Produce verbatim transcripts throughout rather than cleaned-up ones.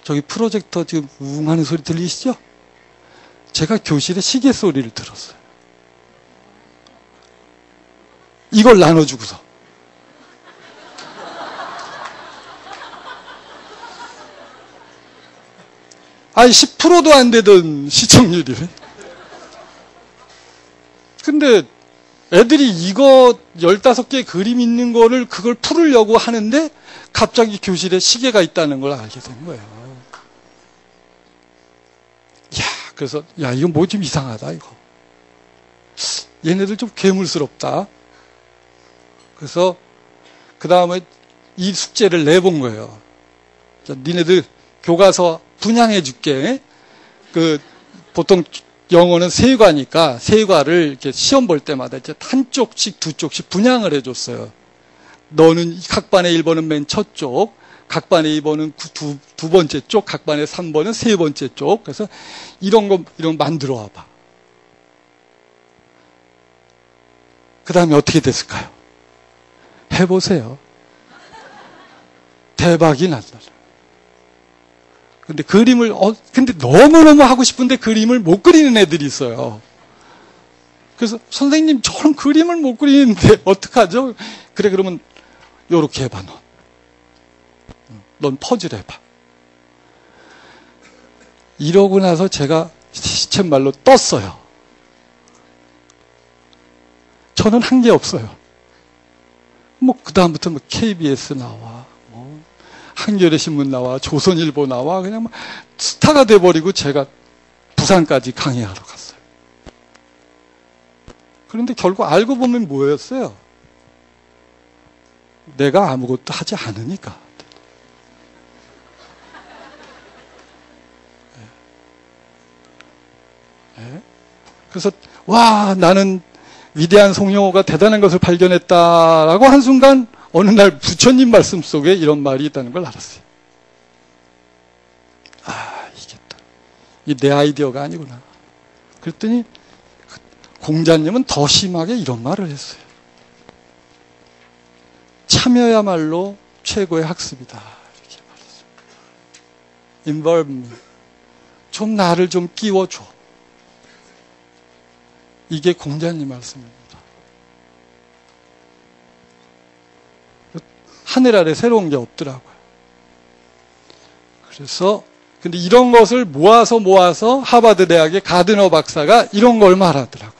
저기 프로젝터 지금 웅 하는 소리 들리시죠? 제가 교실에 시계 소리를 들었어요. 이걸 나눠주고서. 아니, 십 퍼센트도 안 되던 시청률이. 근데 애들이 이거 열다섯 개 그림 있는 거를 그걸 풀으려고 하는데 갑자기 교실에 시계가 있다는 걸 알게 된 거예요. 야, 그래서, 야, 이거 뭐 좀 이상하다, 이거. 얘네들 좀 괴물스럽다. 그래서, 그 다음에 이 숙제를 내본 거예요. 자, 니네들 교과서 분양해 줄게. 그, 보통 영어는 세 과니까 세 과를 이렇게 시험 볼 때마다 이제 한 쪽씩 두 쪽씩 분양을 해줬어요. 너는 각반의 일 번은 맨 첫 쪽, 각반의 이 번은 두, 두 번째 쪽, 각반의 삼 번은 세 번째 쪽. 그래서 이런 거, 이런 거 만들어 와봐. 그 다음에 어떻게 됐을까요? 해보세요. 대박이 났다. 근데 그림을, 어, 근데 너무너무 하고 싶은데 그림을 못 그리는 애들이 있어요. 그래서 선생님, 저런 그림을 못 그리는데 어떡하죠? 그래, 그러면 요렇게 해봐, 넌. 넌 퍼즐 해봐. 이러고 나서 제가 시쳇말로 떴어요. 저는 한 게 없어요. 뭐, 그다음부터 뭐 케이비에스 나와. 한겨레 신문 나와, 조선일보 나와, 그냥 막 스타가 돼버리고 제가 부산까지 강의하러 갔어요. 그런데 결국 알고 보면 뭐였어요? 내가 아무것도 하지 않으니까. 네. 그래서 와, 나는 위대한 송영호가 대단한 것을 발견했다라고 한순간 어느 날 부처님 말씀 속에 이런 말이 있다는 걸 알았어요. 아, 이게 또, 이 내 아이디어가 아니구나. 그랬더니 공자님은 더 심하게 이런 말을 했어요. 참여야말로 최고의 학습이다. 이렇게 말했어요. Involve me. 좀 나를 좀 끼워줘. 이게 공자님 말씀입니다. 하늘 아래 새로운 게 없더라고요. 그래서 근데 이런 것을 모아서 모아서 하버드 대학의 가드너 박사가 이런 걸 말하더라고요.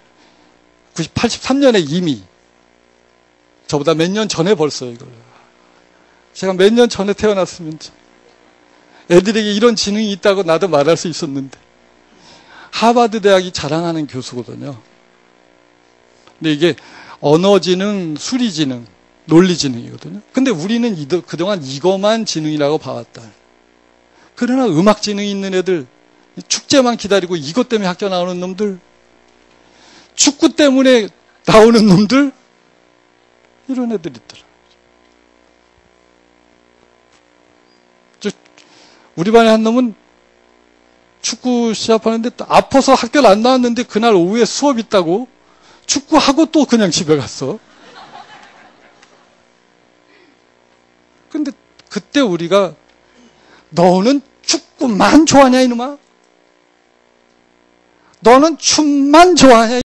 팔십삼 년에 이미 저보다 몇 년 전에 벌써 이걸 제가 몇 년 전에 태어났으면 애들에게 이런 지능이 있다고 나도 말할 수 있었는데 하버드 대학이 자랑하는 교수거든요. 근데 이게 언어지능, 수리지능, 논리지능이거든요. 근데 우리는 이도, 그동안 이거만 지능이라고 봐왔다. 그러나 음악지능이 있는 애들, 축제만 기다리고 이것 때문에 학교 나오는 놈들, 축구 때문에 나오는 놈들, 이런 애들 있더라. 우리 반에 한 놈은 축구 시합하는데 아파서 학교를 안 나왔는데 그날 오후에 수업 있다고 축구하고 또 그냥 집에 갔어. 근데 그때 우리가 너는 축구만 좋아하냐 이놈아? 너는 춤만 좋아하냐?